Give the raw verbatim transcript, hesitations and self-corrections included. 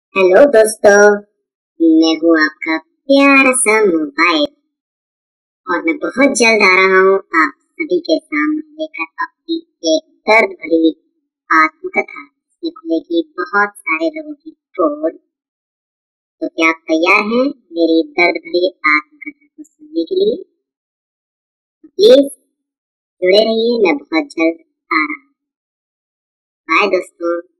Hello दोस्तों, मैं हूँ आपका प्यारा सा मोबाइल और मैं बहुत जल्द आ रहा हूँ आप सभी के सामने लेकर अपनी एक दर्द भरी आत्मकथा जिसमें खुलेगी बहुत सारे लोगों की पोल। तो क्या आप तैयार हैं मेरी दर्द भरी आत्मकथा को सुनने के लिए? प्लीज जुड़े रहिए, मैं बहुत जल्द आ रहा हूँ। बाय दोस्तों।